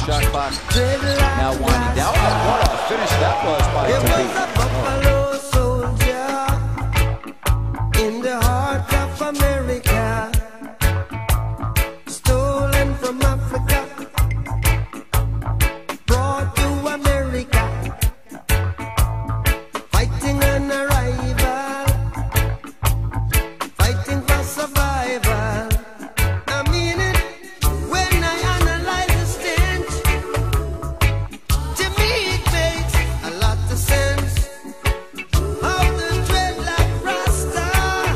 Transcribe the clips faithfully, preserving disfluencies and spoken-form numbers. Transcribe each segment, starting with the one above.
shot clock now winding down. What a finish that was by the beat. Buffalo soldier in the heart of America, stolen from Africa, brought to America, fighting an arrival, fighting for survival. I mean it when I analyze the stench. To me it makes a lot of sense. How the dreadlock Rasta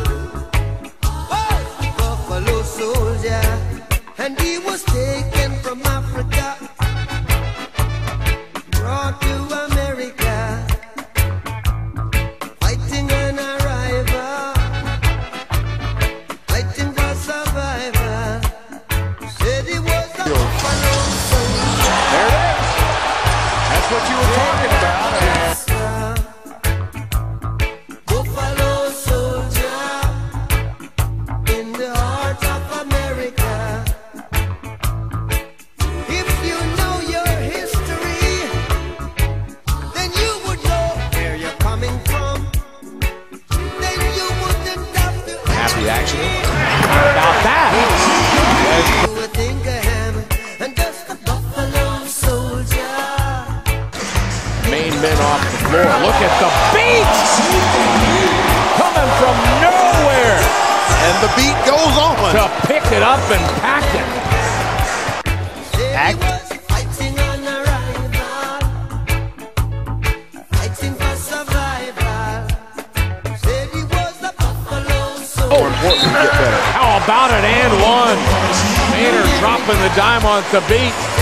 was a buffalo soldier, and he was taken from Africa, brought to America, fighting an arrival, fighting for survival. Said he was a buffalo soldier. There it is. That's what you were talking about. Buffalo soldier in the heart of America. If you know your history, then you would know where you're coming from. Then you wouldn't have to Happy action. About that. do a thing of him and just a buffalo soldier. Main men off the floor. Look at the beat! Coming from nowhere And the beat goes on. to pick it up and pack it. Said he Act- was fighting an arrival, fighting for survival. Said he was a buffalo soldier. Important to get better. How about it? And one. Maynard dropping the dime on the beat.